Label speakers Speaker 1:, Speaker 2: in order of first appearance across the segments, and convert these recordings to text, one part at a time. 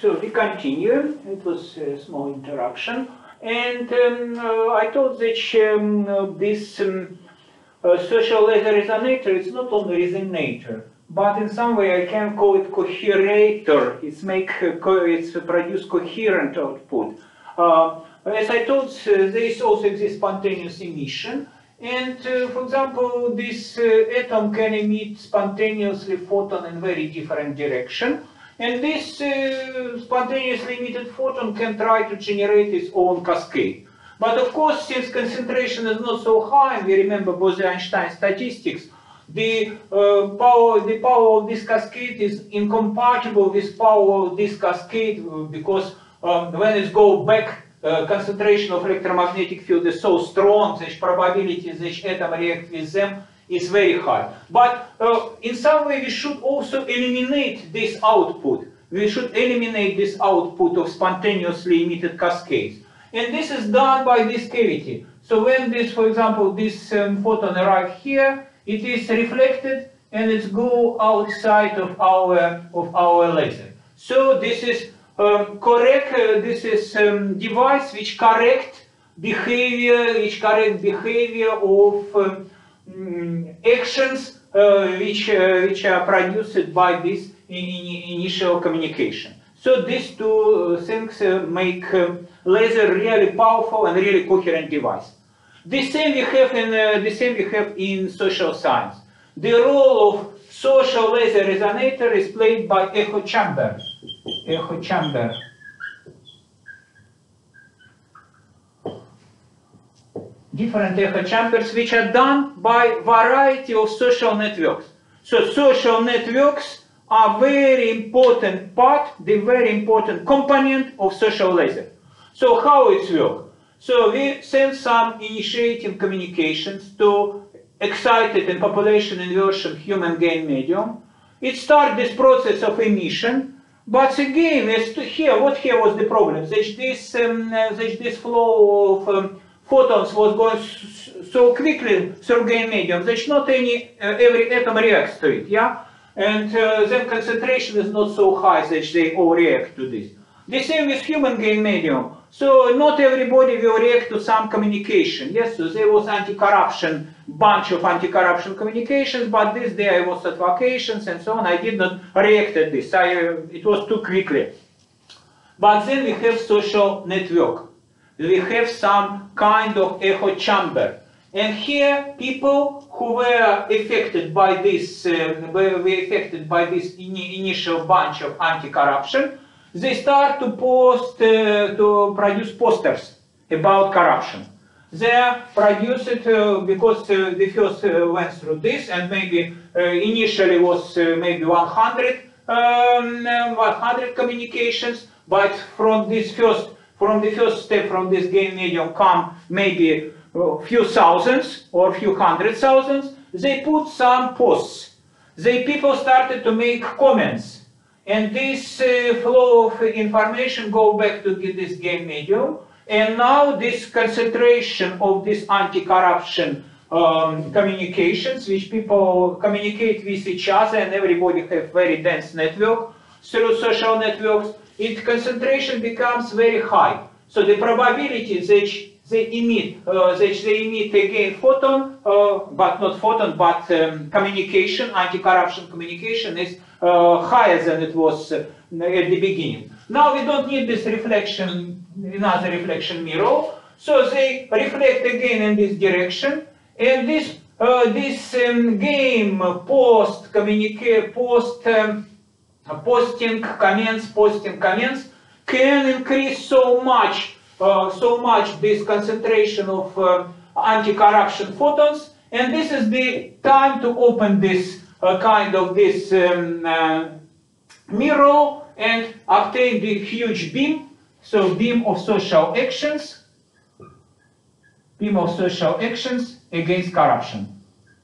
Speaker 1: So we continue. It was a small interruption. And I thought that this social laser resonator is not only resonator, but in some way I can call it coherator. It's produce coherent output. As I told, there also exists spontaneous emission. And for example, this atom can emit spontaneously photon in very different direction. And this spontaneously emitted photon can try to generate its own cascade. But of course, since concentration is not so high, and we remember Bose-Einstein statistics, the power of this cascade is incompatible with power of this cascade because when it goes back, concentration of electromagnetic field is so strong that probability that atom react with them is very high. But in some way we should also eliminate this output. We should eliminate this output of spontaneously emitted cascades. And this is done by this cavity. So when this, for example, this photon arrives here, it is reflected and it's go outside of our laser. So this is this is device which correct behavior, of actions which are produced by this initial communication. So these two things make laser really powerful and really coherent device. The same we have in social science. The role of social laser resonator is played by echo chamber. Echo chamber. Different echo chambers which are done by variety of social networks. So social networks are very important part, the very important component of social laser. So how it works? So we send some initiating communications to excited and population inversion human gain medium. It starts this process of emission, but again, what here was the problem? This flow of photons was going so quickly through gain medium that not every atom reacts to it, yeah? And then concentration is not so high that they all react to this. The same with human gain medium. So not everybody will react to some communication. Yes, so there was anti-corruption, bunch of anti-corruption communications, but this there was advocations and so on. I did not react to this. It was too quickly. But then we have social network. We have some kind of echo chamber. And here people who were affected by this, initial bunch of anti-corruption, they start to produce posters about corruption. They produce it because they first went through this, and maybe initially was maybe 100 communications, but from the first step from this gain medium come maybe a few thousands or a few hundred thousands. They put some posts. People started to make comments. And this flow of information go back to this gain medium. And now this concentration of this anti-corruption communications, which people communicate with each other, and everybody have very dense network through social networks, its concentration becomes very high. So the probability that they emit again photon, but not photon, but communication, anti-corruption communication is higher than it was at the beginning. Now we don't need this reflection, another reflection mirror, so they reflect again in this direction, and this game posting comments can increase so much this concentration of anti-corruption photons, and this is the time to open this kind of this mirror and obtain the huge beam. So beam of social actions against corruption.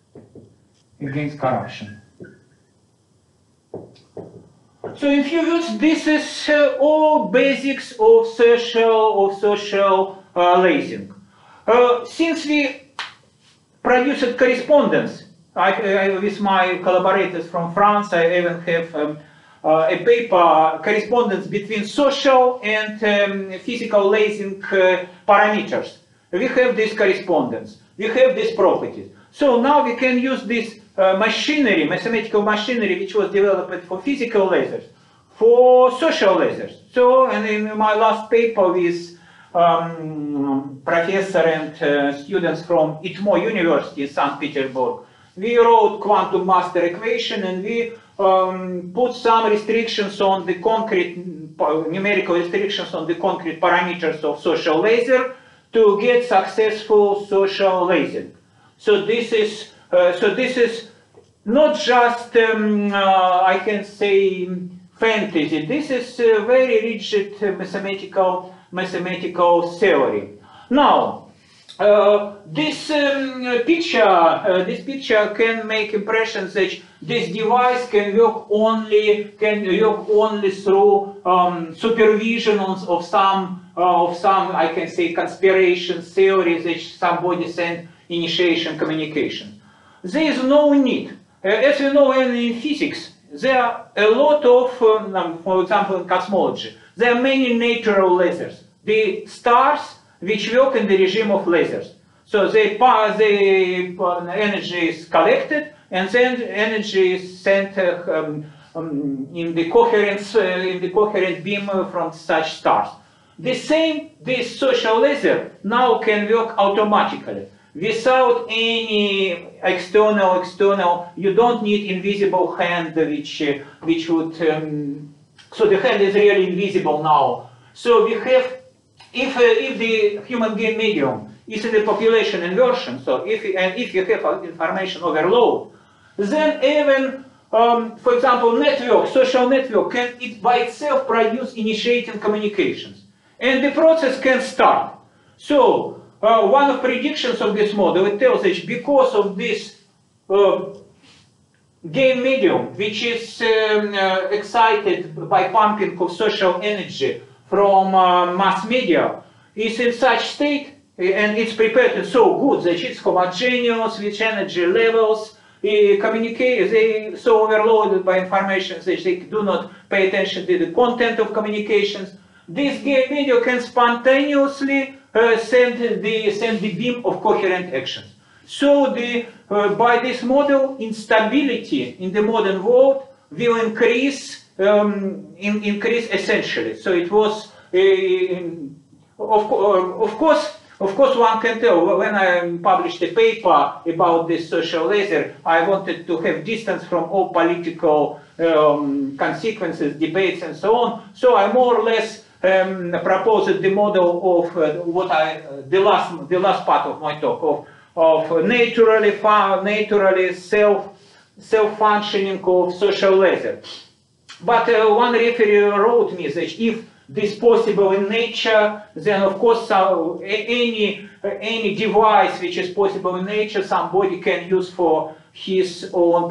Speaker 1: So in few words, this is all basics of social lasing. Since we produced correspondence, with my collaborators from France, I even have a paper, correspondence between social and physical lasing parameters. We have this correspondence, we have these properties. So now we can use this machinery, mathematical machinery, which was developed for physical lasers, for social lasers. So, and in my last paper with professor and students from ITMO University in St. Petersburg, we wrote quantum master equation, and we put some restrictions on the concrete, numerical restrictions on the concrete parameters of social laser to get successful social lasing. So this is not just I can say fantasy. This is a very rigid mathematical theory. Now, this picture can make impressions that this device can work only through supervision of some I can say conspiration theories that somebody sent initiation communication. There is no need. As you know, in physics, there are a lot of, for example, in cosmology, there are many natural lasers. The stars which work in the regime of lasers. So the energy is collected, and then energy is sent in the coherent beam from such stars. This social laser now can work automatically, without any external, you don't need invisible hand which would, so the hand is really invisible now. So we have, if the human gain medium is in the population inversion, so if you have information overload, then even, for example, social network can by itself produce initiating communications. And the process can start. So, one of predictions of this model, it tells us because of this gain medium, which is excited by pumping of social energy from mass media, is in such state, and it's prepared so good that it's homogeneous with energy levels, they so overloaded by information that they do not pay attention to the content of communications. This gain medium can spontaneously send the beam of coherent actions. So by this model, instability in the modern world will increase essentially. So it was, of course, one can tell. When I published a paper about this social laser, I wanted to have distance from all political consequences, debates, and so on. So I more or less proposed the model of the last part of my talk of naturally self-functioning of social laser. But one referee wrote me that if this is possible in nature, then of course any device which is possible in nature, somebody can use for his own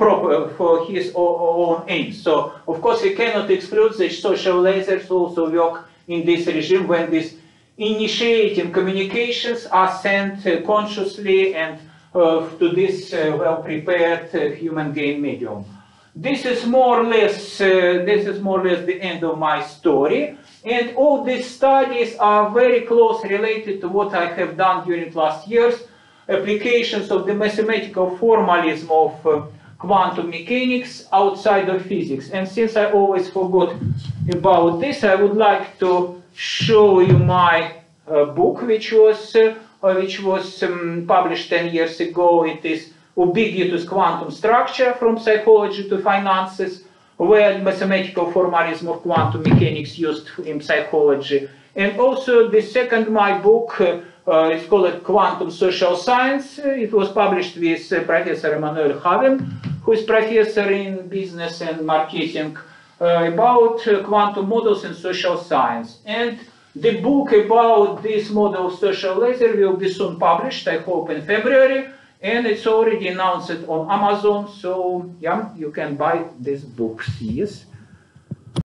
Speaker 1: aims. So of course we cannot exclude that social lasers also work in this regime when these initiating communications are sent consciously and to this well-prepared human gain medium. This is more or less the end of my story, and all these studies are very closely related to what I have done during last years, applications of the mathematical formalism of quantum mechanics outside of physics. And since I always forgot about this, I would like to show you my book, which was published 10 years ago. It is Ubiquitous Quantum Structure from Psychology to Finances, where mathematical formalism of quantum mechanics used in psychology. And also the second, my book, is called Quantum Social Science. It was published with Professor Emmanuel Haven, who is professor in business and marketing, about quantum models in social science. And the book about this model of social laser will be soon published, I hope in February, and it's already announced on Amazon, so yeah, you can buy these books, yes.